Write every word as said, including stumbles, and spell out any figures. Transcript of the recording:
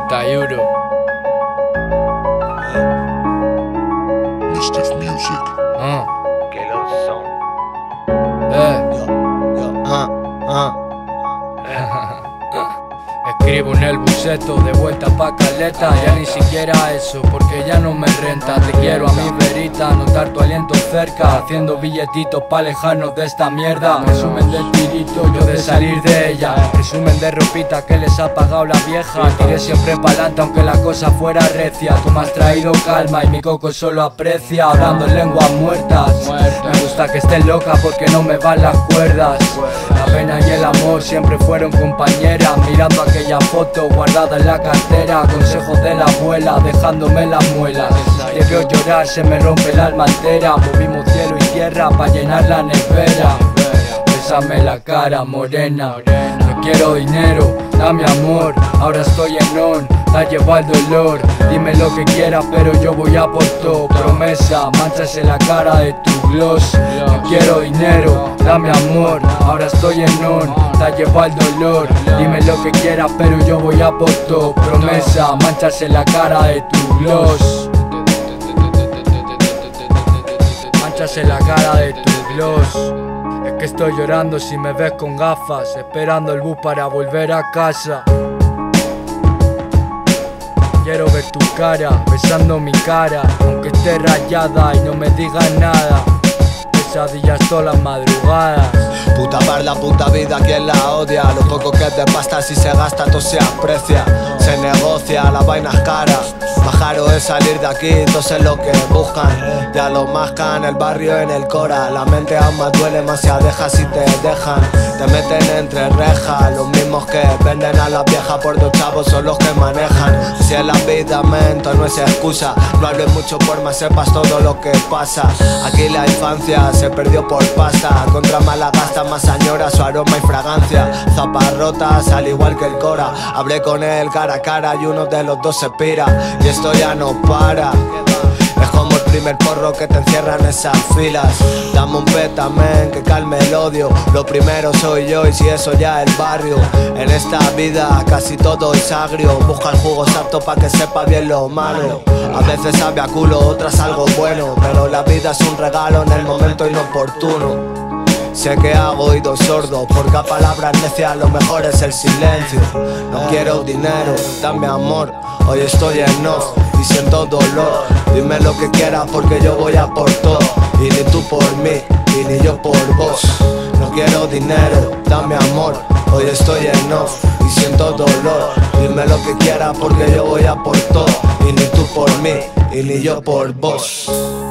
treinta euros. Mystic Music. Ah. Que lo son. Eh. Yo, yo, ah, ah. Escribo en el buceto, de vuelta pa' Caleta. Ya ni siquiera eso, porque ya no me renta. Te quiero a mi verita, notar tu aliento cerca, haciendo billetitos pa' alejarnos de esta mierda. Resumen del tirito, yo de salir de ella. Resumen de ropita que les ha pagado la vieja. Tiré siempre pa'lante aunque la cosa fuera recia. Tú me has traído calma y mi coco solo aprecia. Hablando en lenguas muertas. Me gusta que estés loca porque no me van las cuerdas. La pena y el amor siempre fueron compañeras. Mirando aquella foto guardada en la cartera. Consejos de la abuela dejándome las muelas. Te veo llorar, se me rompe el alma entera. Movimos cielo y tierra pa' llenar la nevera. Bésame la cara morena. No quiero dinero, dame amor. Ahora estoy en on, te ha llevado el dolor. Dime lo que quieras pero yo voy a por todo. Promesa, manchas en la cara de tu gloss. No quiero dinero, dame amor. Ahora estoy en on, te ha llevado el dolor. Dime lo que quieras pero yo voy a por todo. Promesa, manchas en la cara de tu gloss. Manchas en la cara de tu gloss. Es que estoy llorando si me ves con gafas, esperando el bus para volver a casa. Quiero ver tu cara, besando mi cara, aunque esté rayada y no me digas nada. Pesadillas todas las madrugadas. Puta parla, puta vida, quien la odia. Lo poco que te pasta si se gasta todo se aprecia. Se negocia, la vaina es cara. Majaro es salir de aquí, entonces lo que buscan. Ya lo mascan, el barrio en el cora. La mente aún más duele, más se deja si te dejan. Te meten entre rejas, los mismos que venden a las viejas por dos chavos son los que manejan. Si en la vida mento no es excusa. No hables mucho por más sepas todo lo que pasa. Aquí la infancia se perdió por pasta. Contra mala gasta, más añora su aroma y fragancia. Zapas rotas al igual que el cora. Hablé con él cara a cara y uno de los dos se pira. Y esto ya no para. Es como el primer porro que te encierra en esas filas. Dame un petamen que calme el odio. Lo primero soy yo y si eso ya el barrio. En esta vida casi todo es agrio. Busca el jugo exacto pa' que sepa bien lo malo. A veces sabe a culo, otras algo bueno. Pero la vida es un regalo en el momento inoportuno. Sé que hago oídos sordos, porque a palabras necias lo mejor es el silencio. No quiero dinero, dame amor. Hoy estoy en off y siento dolor. Dime lo que quieras porque yo voy a por todo. Y ni tú por mí, y ni yo por vos. No quiero dinero, dame amor. Hoy estoy en off y siento dolor. Dime lo que quieras porque yo voy a por todo. Y ni tú por mí, y ni yo por vos.